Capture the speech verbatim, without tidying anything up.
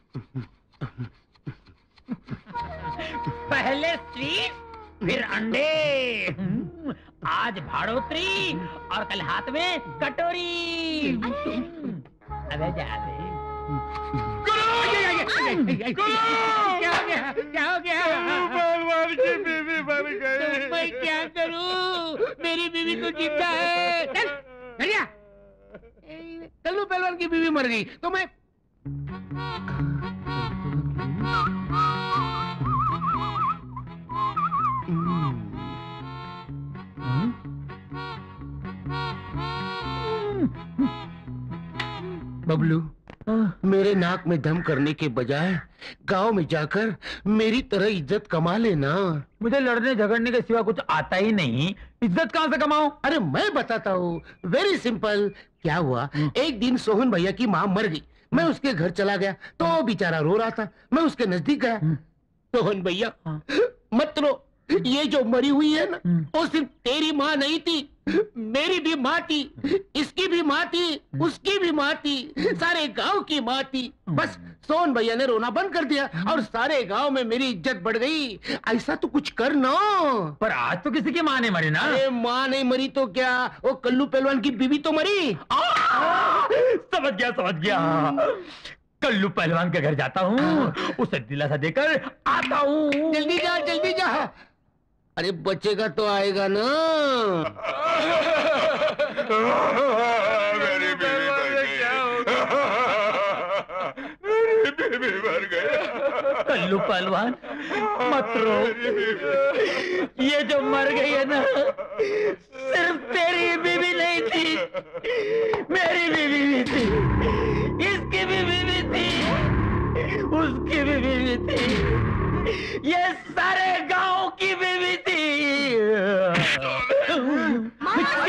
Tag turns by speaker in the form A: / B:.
A: पहले स्वीट फिर अंडे, आज भाड़ोत्री और कल हाथ में कटोरी। अबे जा रही। क्या हो गया? क्या हो गया?
B: पहलवान की बीवी मर गई।
A: तो मैं क्या करूं? मेरी बीवी तो जिंदा है। चल, चलिया। कल्लू पहलवान की बीवी मर गई तो मैं
C: बबलू, मेरे नाक में दम करने के बजाय गांव में जाकर मेरी तरह इज्जत कमा लेना।
A: मुझे लड़ने झगड़ने के सिवा कुछ आता ही नहीं, इज्जत कहां से कमाऊं?
C: अरे मैं बताता हूँ, वेरी सिंपल। क्या हुआ, एक दिन सोहन भैया की माँ मर गई। मैं उसके घर चला गया तो बेचारा रो रहा था। मैं उसके नजदीक गया। सोहन भैया मत रो, ये जो मरी हुई है ना, वो सिर्फ तेरी माँ नहीं थी, मेरी भी माँ थी, इसकी भी माँ थी, उसकी भी माँ थी, सारे गांव की माँ थी। बस सोहन भैया ने रोना बंद कर दिया और सारे गांव में मेरी इज्जत बढ़ गई। ऐसा तो कुछ कर ना।
A: पर आज तो किसी की माँ नहीं मरी ना।
C: अरे माँ नहीं मरी तो क्या, वो कल्लू पहलवान की बीवी तो मरी।
A: समझ गया समझ गया। कल्लू पहलवान के घर जाता हूँ, उसे दिलासा देकर आता हूँ।
C: जल्दी जा जल्दी जा। अरे बचेगा तो आएगा ना।
B: मेरी बीवी मर गई। मेरी बीवी मर गई।
A: कल्लू पहलवान मत रो, ये जो मर गई है ना, सिर्फ तेरी बीवी नहीं थी, मेरी बीवी भी थी, इसकी भी बीवी थी, उसकी भी बीवी थी, ये सारे गांव की बीवी थी।